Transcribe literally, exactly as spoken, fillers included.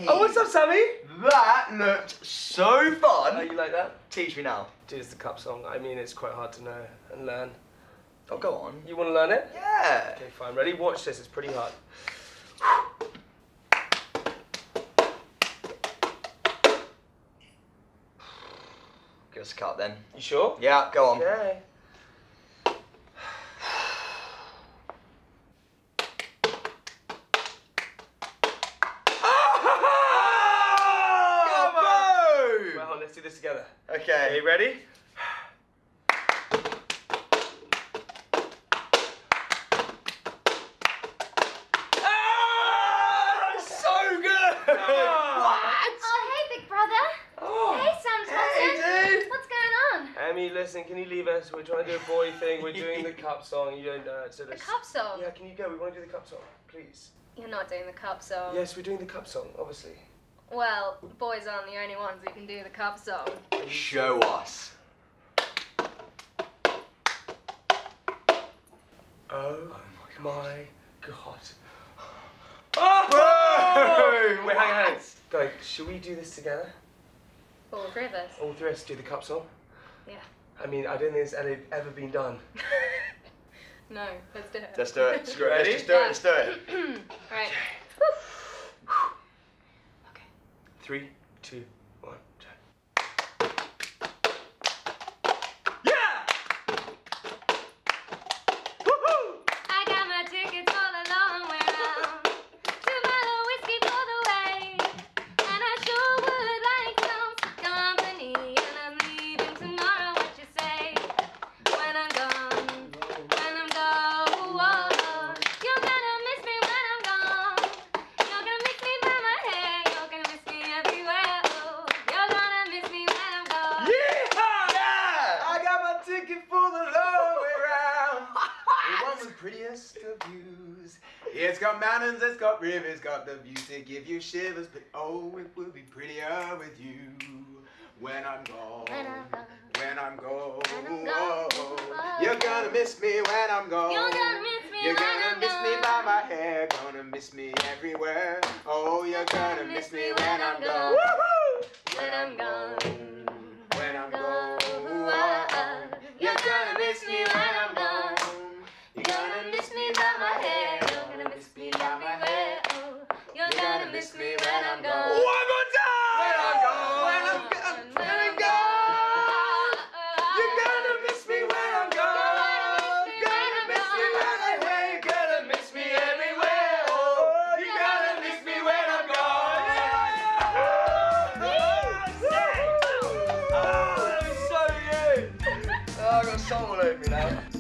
Oh, what's up, Sammy? That looked so fun. Oh, you like that? Teach me now. It's the cup song. I mean, it's quite hard to know and learn. Oh, go on. You want to learn it? Yeah. Okay, fine. Ready? Watch this. It's pretty hard. Give us a cut then. You sure? Yeah, go on. Okay. Well, let's do this together. Okay. Are you ready? Ah! So good! What? Oh, hey, big brother. Oh. Hey, Sam Thompson. Hey, dude. What's going on? Amy, listen, can you leave us? We're trying to do a boy thing. We're doing the cup song. You don't know it. So The let's- cup song? Yeah, can you go? We want to do the cup song, please. You're not doing the cup song. Yes, we're doing the cup song, obviously. Well, boys aren't the only ones who can do the cup song. Show us. Oh, my God. Oh! Wait, hang on, hang on. Guys, should we do this together? All three of us. All three of us do the cup song? Yeah. I mean, I don't think it's ever, ever been done. No, let's do it. Let's do it. Screw it. Ready? Let's just do it. Let's do it. Right. Okay. Three, two, one, two. I got my tickets for the long way round. Two bottle whiskey for the way. And I sure would like some company. And I'm leaving tomorrow, what you say? When I'm gone, when I'm gone. You're gonna miss me when I'm gone. You're gonna miss me by my hair. You're gonna miss me everywhere. Oh, you're gonna miss me when I'm gone. Yeah! I got my ticket for the long way round. The one with prettiest of views. It's got mountains, it's got rivers, it's got the views to give you shivers. But oh, it will be prettier with you when I'm gone. When I'm gone. When I'm gone. When I'm gone. Oh, you're gonna miss me when I'm gone. You're gonna miss me You're when gonna I'm miss me gone. by my hair, gonna miss me everywhere. Oh, you're gonna miss me when I'm gone. When I'm gone. When I'm gone. You're gonna miss me when I'm gone. You're Gonna miss me by my hair. You're gonna miss me everywhere. Oh, you're gonna miss me when I'm gone. One more time! When I'm gone. When I'm gone. When I'm gone. You're gonna miss me when I'm gone. Gonna miss me when I'm away. Gonna miss me everywhere. Oh, you're gonna miss me when I'm gone. Oh, that was so good. Oh, I got soul all over me now.